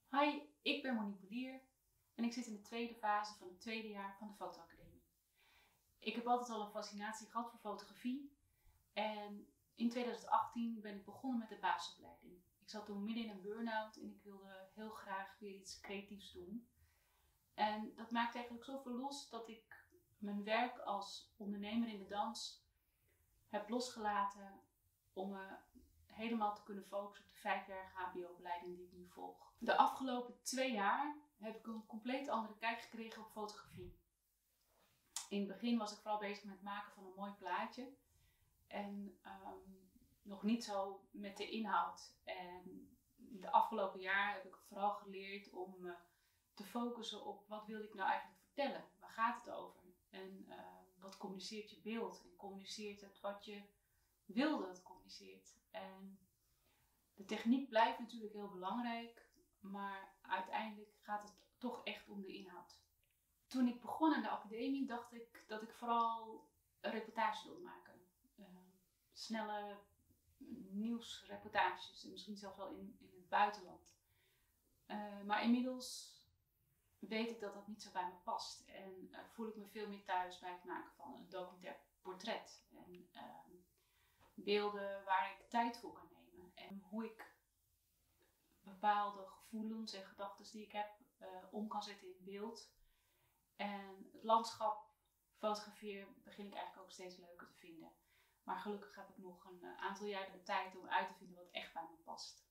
Hi, ik ben Monique Belier en ik zit in de tweede fase van het tweede jaar van de fotoacademie. Ik heb altijd al een fascinatie gehad voor fotografie en in 2018 ben ik begonnen met de basisopleiding. Ik zat toen midden in een burn-out en ik wilde heel graag weer iets creatiefs doen. En dat maakte eigenlijk zoveel los dat ik mijn werk als ondernemer in de dans heb losgelaten om me helemaal te kunnen focussen op de 5-jarige HBO-opleiding die ik nu volg. De afgelopen 2 jaar heb ik een compleet andere kijk gekregen op fotografie. In het begin was ik vooral bezig met het maken van een mooi plaatje en nog niet zo met de inhoud. En de afgelopen jaar heb ik vooral geleerd om me te focussen op wat wil ik nou eigenlijk vertellen? Waar gaat het over? En wat communiceert je beeld? En communiceert het wat je wil dat het communiceert? En de techniek blijft natuurlijk heel belangrijk, maar uiteindelijk gaat het toch echt om de inhoud. Toen ik begon aan de academie dacht ik dat ik vooral een reportage wilde maken. Snelle nieuwsreportages en misschien zelfs wel in het buitenland. Maar inmiddels weet ik dat dat niet zo bij me past en voel ik me veel meer thuis bij het maken van een documentair portret. En beelden waar ik tijd voor kan nemen en hoe ik bepaalde gevoelens en gedachten die ik heb om kan zetten in beeld. En het landschap fotograferen begin ik eigenlijk ook steeds leuker te vinden. Maar gelukkig heb ik nog een aantal jaren de tijd om uit te vinden wat echt bij me past.